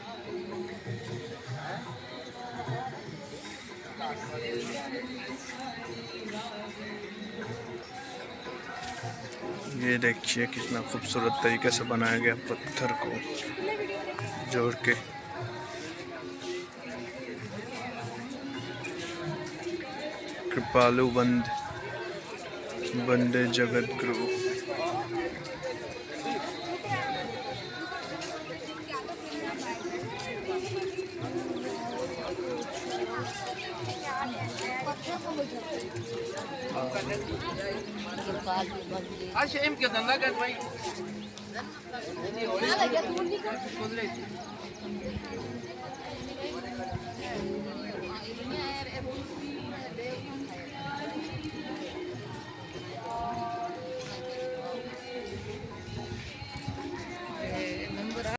ये देखिए कितना खूबसूरत तरीके से बनाया गया पत्थर को जोड़ के। कृपालु वंदे जगत गुरु।